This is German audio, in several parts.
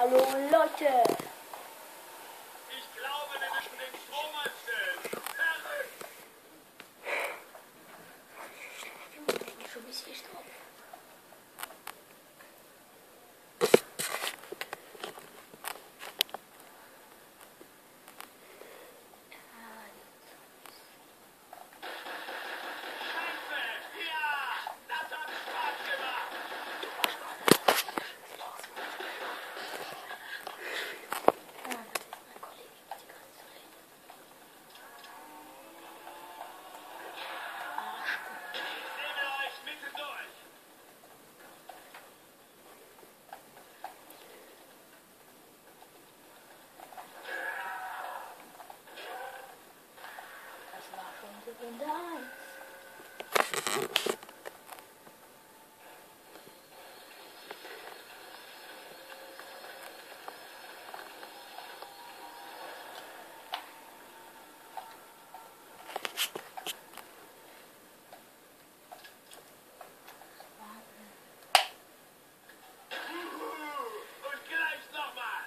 Hallo Leute. Ich glaube, wir müssen den Strom anstellen. Verrückt! Schon ein bisschen drauf. Ja, das hat Spaß gemacht. Ich nehme euch mittendurch. Das war schon Sekunde 1. Und gleich nochmal.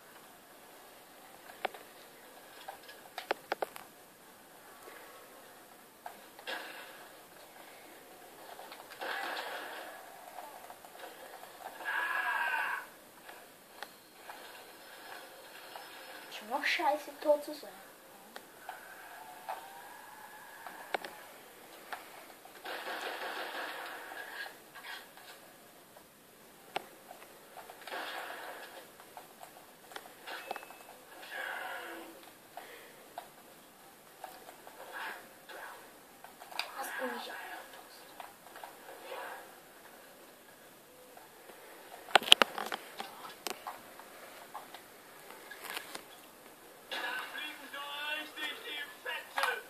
Schon noch scheiße tot zu sein. Hast du mich angepasst? Da fliegen so richtig die Fetzen.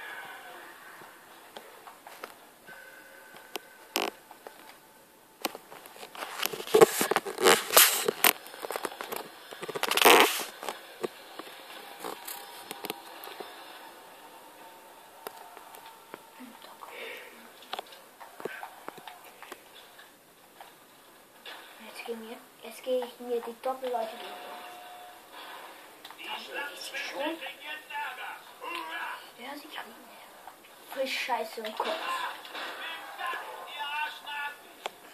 Jetzt gehe ich mir die Doppelläufe durch. Die Schlachtschwester kriegt jetzt Ärger. Hurra! Ja, sie kriegen mehr. Frisch Scheiße im Kopf. Nehmt das, ihr Arschnasen.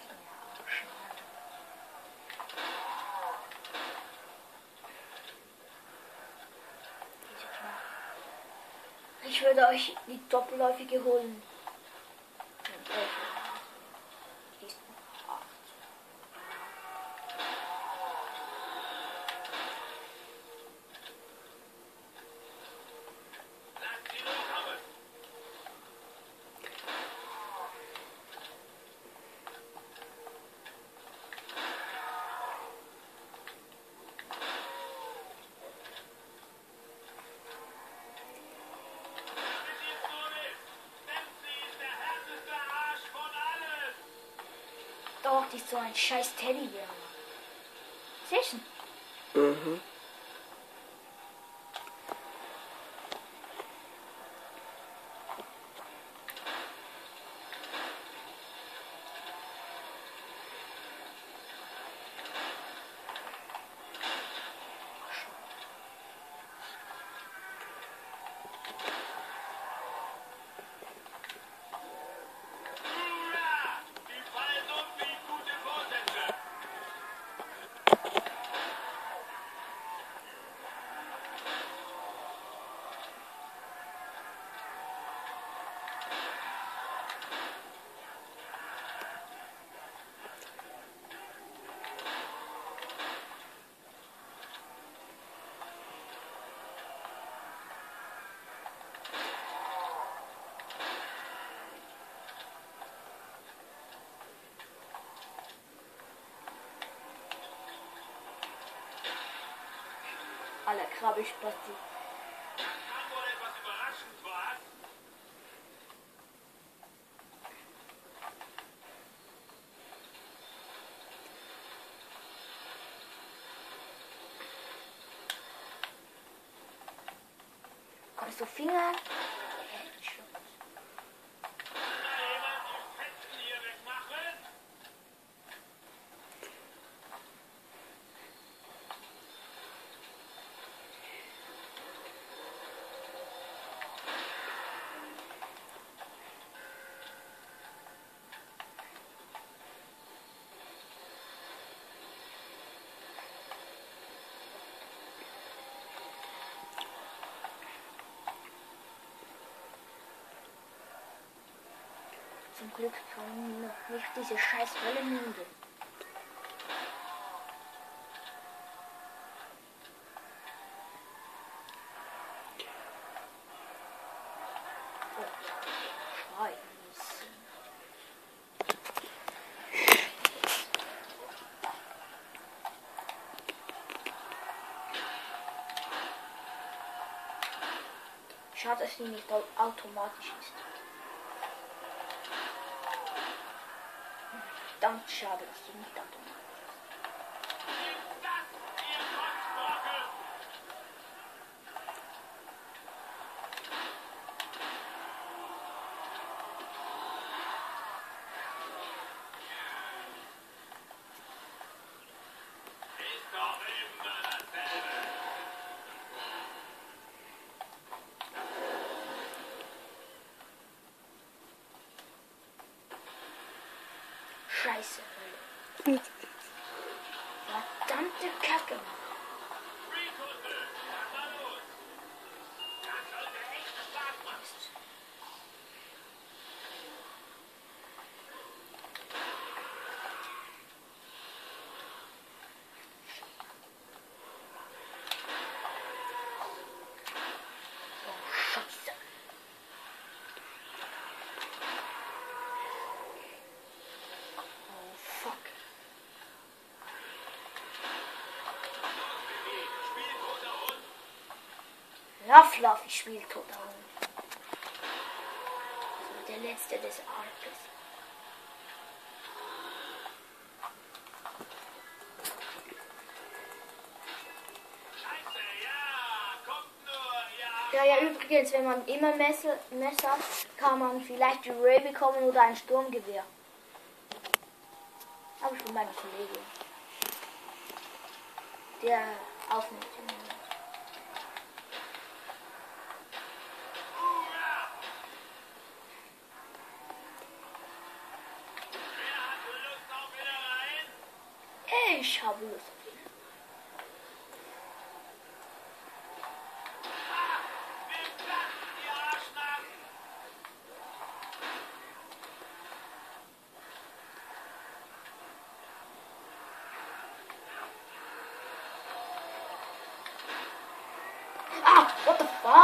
Ich würde euch die doppelläufige holen. Lasst sie nur kommen. Damit ihr so wisst, Nancy ist der härteste Arsch von allen. Doch, die ist so ein scheiß Teddybär. Siehst du? Mhm. Hurra! Die fallen um wie gute Vorsätze. Aller Krabbelspasti. Das kann wohl etwas überraschend, was? Kannst du Finger? Kann da jemand die Fetzen hier wegmachen? Zum Glück kann noch nicht diese scheiß Höllenmühle. Oh, Scheiße. Schade, dass sie nicht automatisch ist. Verdammt schade, dass sie nicht automatisch ist. Scheiße, Hölle. Verdammte Kacke, Mann. Scheiße. Oh, fuck. Fluffy spielt toter Hund. Also der letzte des Artes. Ja, übrigens, wenn man immer Messer kann man vielleicht die Ray bekommen oder ein Sturmgewehr. Habe ich von meiner Kollegin. Der aufnimmt. Ich habe Lust auf ihn. Ah, what the fuck?